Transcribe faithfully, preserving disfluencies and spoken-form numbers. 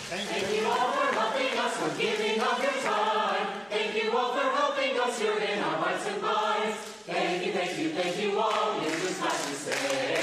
Thank, Thank you all for helping us, for giving of your time. Thank you all for helping us here in our hearts and minds. Thank you, thank you, thank you all. It's just nice to say.